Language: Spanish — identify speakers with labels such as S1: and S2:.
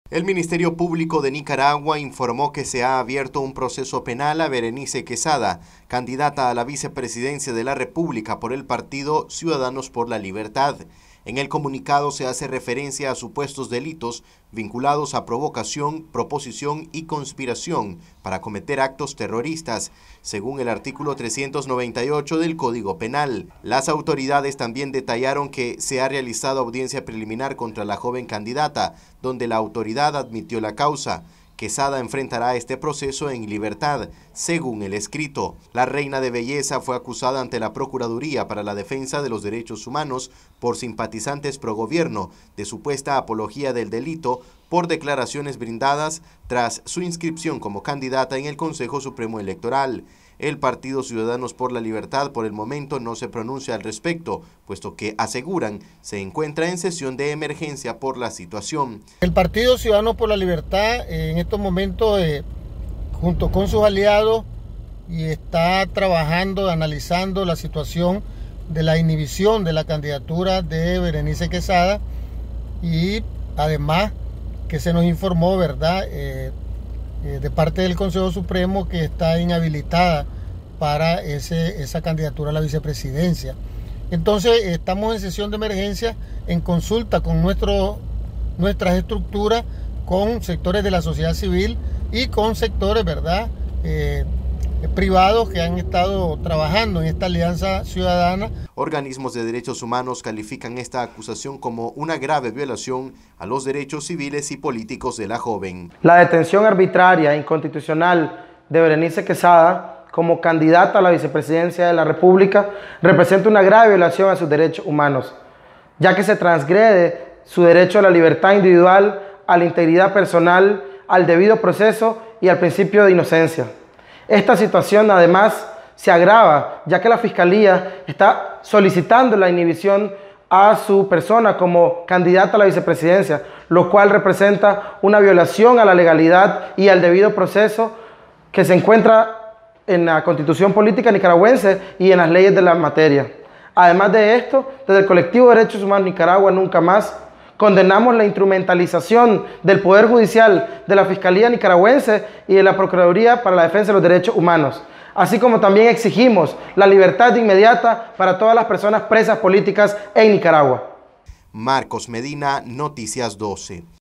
S1: El Ministerio Público de Nicaragua informó que se ha abierto un proceso penal a Berenice Quesada, candidata a la vicepresidencia de la República por el partido Ciudadanos por la Libertad. En el comunicado se hace referencia a supuestos delitos vinculados a provocación, proposición y conspiración para cometer actos terroristas, según el artículo 398 del Código Penal. Las autoridades también detallaron que se ha realizado audiencia preliminar contra la joven candidata, donde la autoridad admitió la causa. Quesada enfrentará este proceso en libertad, según el escrito. La reina de belleza fue acusada ante la Procuraduría para la Defensa de los Derechos Humanos por simpatizantes pro gobierno de supuesta apología del delito por declaraciones brindadas tras su inscripción como candidata en el Consejo Supremo Electoral. El Partido Ciudadanos por la Libertad por el momento no se pronuncia al respecto, puesto que aseguran se encuentra en sesión de emergencia por la situación.
S2: El Partido Ciudadanos por la Libertad en estos momentos, junto con sus aliados, y está trabajando, analizando la situación de la inhibición de la candidatura de Berenice Quesada, y además que se nos informó, ¿verdad?, de parte del Consejo Supremo que está inhabilitada para esa candidatura a la vicepresidencia. Entonces estamos en sesión de emergencia, en consulta con nuestras estructuras, con sectores de la sociedad civil y con sectores, ¿verdad?, privados que han estado trabajando en esta alianza ciudadana.
S1: Organismos de derechos humanos califican esta acusación como una grave violación a los derechos civiles y políticos de la joven.
S3: La detención arbitraria e inconstitucional de Berenice Quesada como candidata a la vicepresidencia de la República representa una grave violación a sus derechos humanos, ya que se transgrede su derecho a la libertad individual, a la integridad personal, al debido proceso y al principio de inocencia. Esta situación además se agrava, ya que la Fiscalía está solicitando la inhibición a su persona como candidata a la vicepresidencia, lo cual representa una violación a la legalidad y al debido proceso que se encuentra en la Constitución Política Nicaragüense y en las leyes de la materia. Además de esto, desde el Colectivo de Derechos Humanos Nicaragua Nunca Más, condenamos la instrumentalización del Poder Judicial, de la Fiscalía Nicaragüense y de la Procuraduría para la Defensa de los Derechos Humanos, así como también exigimos la libertad inmediata para todas las personas presas políticas en Nicaragua.
S1: Marcos Medina, Noticias 12.